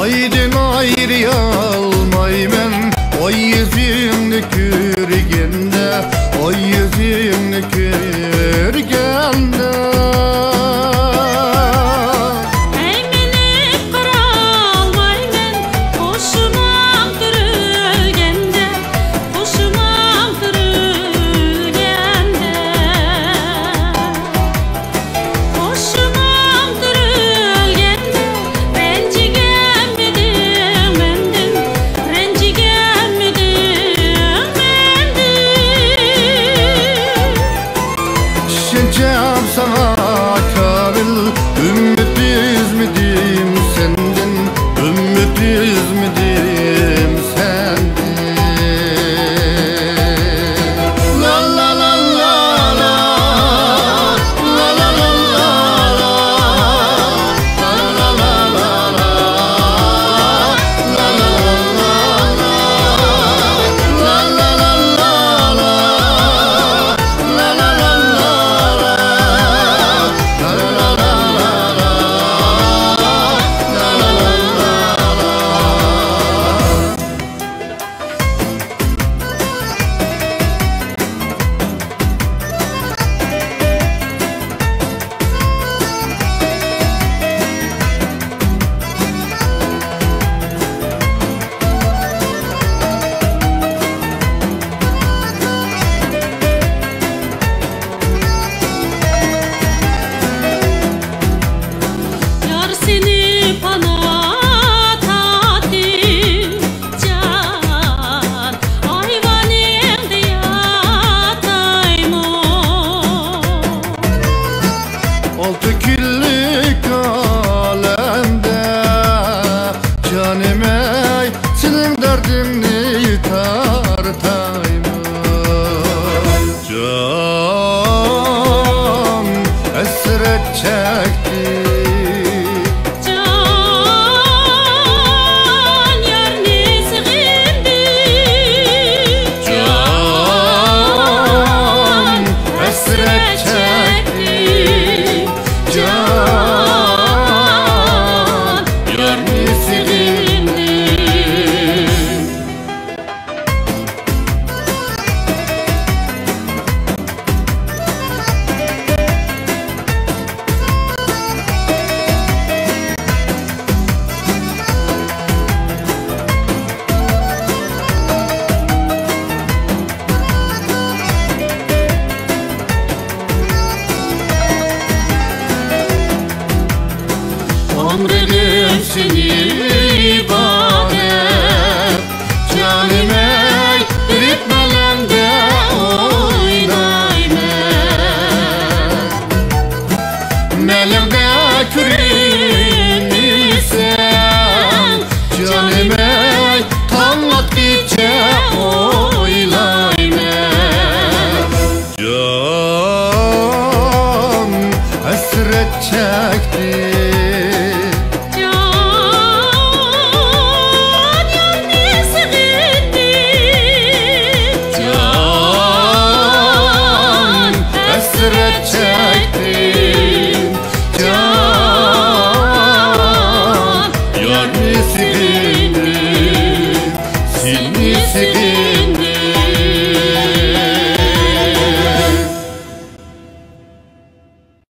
Aydan ayrıyalmaymen oy yüzünü körgende, oy yüzünü körgende. Sana kabil ümmet üzmedim senden, ümmet üzmedim senden. La la la la la, la la la la la, la la la la la, la la la la la, la la la la la, la la la. Altı küllük alemde canım ey, senin derdini tartayım. Can esret çekti, can yar nesgindi, can esret çekti, can yar nesgindi. Ömrüm seni ibadet, canım ey, ritmelerinde oynaymen. Melemde kürünüsen, canım ey, tanlat gitçe oylaymen. Can hasret çekti, hasret çektim, can yar nesgindi, seni sevindi.